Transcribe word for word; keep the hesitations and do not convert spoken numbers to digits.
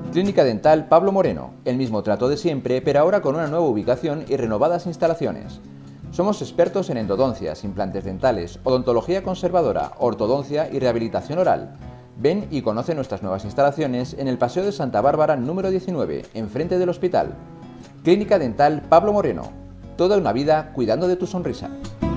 Clínica Dental Pablo Moreno, el mismo trato de siempre, pero ahora con una nueva ubicación y renovadas instalaciones. Somos expertos en endodoncias, implantes dentales, odontología conservadora, ortodoncia y rehabilitación oral. Ven y conoce nuestras nuevas instalaciones en el Paseo de Santa Bárbara número diecinueve, enfrente del hospital. Clínica Dental Pablo Moreno. Toda una vida cuidando de tu sonrisa.